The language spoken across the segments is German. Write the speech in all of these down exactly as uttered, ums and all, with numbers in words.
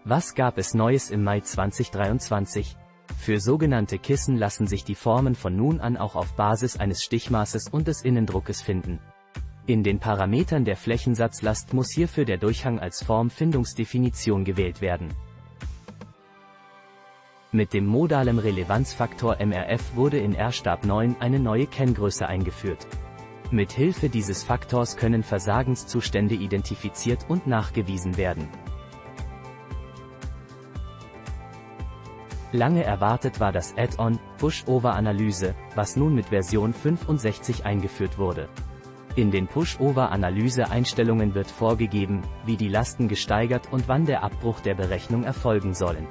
Was gab es Neues im Mai zweitausenddreiundzwanzig? Für sogenannte Kissen lassen sich die Formen von nun an auch auf Basis eines Stichmaßes und des Innendruckes finden. In den Parametern der Flächensatzlast muss hierfür der Durchhang als Formfindungsdefinition gewählt werden. Mit dem modalen Relevanzfaktor M R F wurde in R Stab neun eine neue Kenngröße eingeführt. Mit Hilfe dieses Faktors können Versagenszustände identifiziert und nachgewiesen werden. Lange erwartet war das Add-on Push-Over-Analyse, was nun mit Version fünfundsechzig eingeführt wurde. In den Push-Over-Analyse-Einstellungen wird vorgegeben, wie die Lasten gesteigert und wann der Abbruch der Berechnung erfolgen sollen.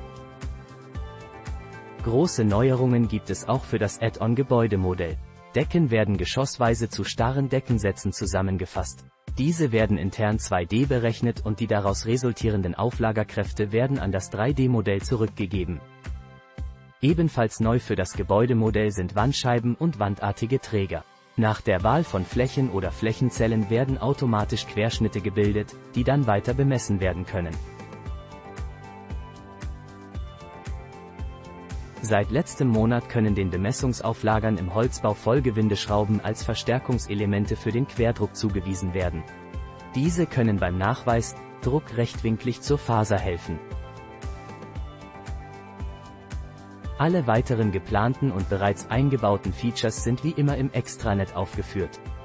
Große Neuerungen gibt es auch für das Add-on Gebäudemodell. Decken werden geschossweise zu starren Deckensätzen zusammengefasst. Diese werden intern zwei D berechnet und die daraus resultierenden Auflagerkräfte werden an das drei D Modell zurückgegeben. Ebenfalls neu für das Gebäudemodell sind Wandscheiben und wandartige Träger. Nach der Wahl von Flächen oder Flächenzellen werden automatisch Querschnitte gebildet, die dann weiter bemessen werden können. Seit letztem Monat können den Bemessungsauflagern im Holzbau Vollgewindeschrauben als Verstärkungselemente für den Querdruck zugewiesen werden. Diese können beim Nachweis Druck rechtwinklig zur Faser helfen. Alle weiteren geplanten und bereits eingebauten Features sind wie immer im Extranet aufgeführt.